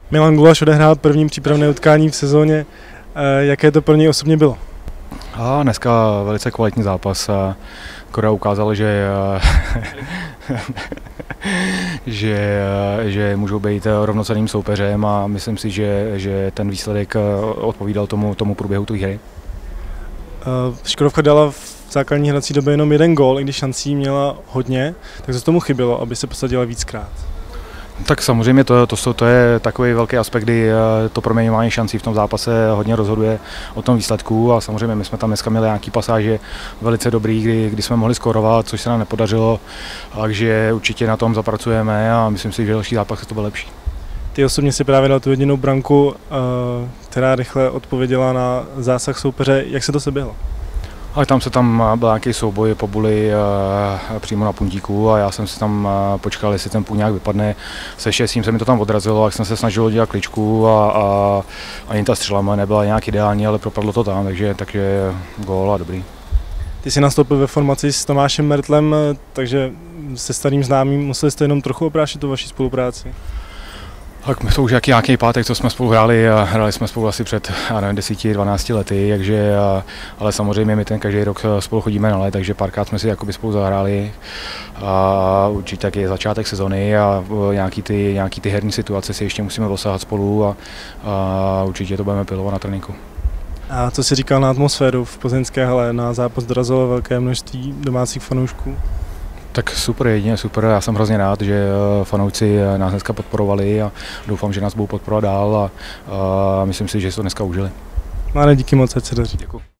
Milan Gulaš odehrál první přípravné utkání v sezóně. Jaké to pro něj osobně bylo? Dneska velice kvalitní zápas. Korea ukázal, že můžou být rovnocenným soupeřem a myslím si, že ten výsledek odpovídal tomu průběhu té hry. Škodovka dala v základní hrací době jenom jeden gól, i když šancí měla hodně, tak co tomu chybělo, aby se posadila víckrát? Tak samozřejmě to je takový velký aspekt, kdy to proměňování šancí v tom zápase hodně rozhoduje o tom výsledku a samozřejmě my jsme tam dneska měli nějaký pasáže velice dobrý, kdy jsme mohli skórovat, což se nám nepodařilo, takže určitě na tom zapracujeme a myslím si, že další zápas to bude lepší. Ty osobně si právě dal tu jedinou branku, která rychle odpověděla na zásah soupeře. Jak se to seběhlo? Ale tam byl nějaký souboj po buli přímo na puntíku a já jsem si tam počkal, jestli ten půl nějak vypadne. Se šestím se mi to tam odrazilo, jak jsem se snažil dělat kličku a ani ta střela nebyla nějak ideální, ale propadlo to tam, takže gól a dobrý. Ty jsi nastoupil ve formaci s Tomášem Mertlem, takže se starým známým museli jste jenom trochu oprášit tu vaši spolupráci? Tak to už nějaký pátek, co jsme spolu hráli a hráli jsme spolu asi před 10-12 lety, takže, ale samozřejmě my ten každý rok spolu chodíme na let, takže párkrát jsme si jakoby spolu zahráli a určitě taky je začátek sezony a nějaký ty herní situace si ještě musíme dosáhat spolu a určitě to budeme pilovat na tréninku. A co jsi říkal na atmosféru v plzeňské hale? Na zápas dorazilo velké množství domácích fanoušků. Tak super, jedině super, já jsem hrozně rád, že fanoušci nás dneska podporovali a doufám, že nás budou podporovat dál a myslím si, že si to dneska užili. Máne, díky moc, ať se daří. Děkuji.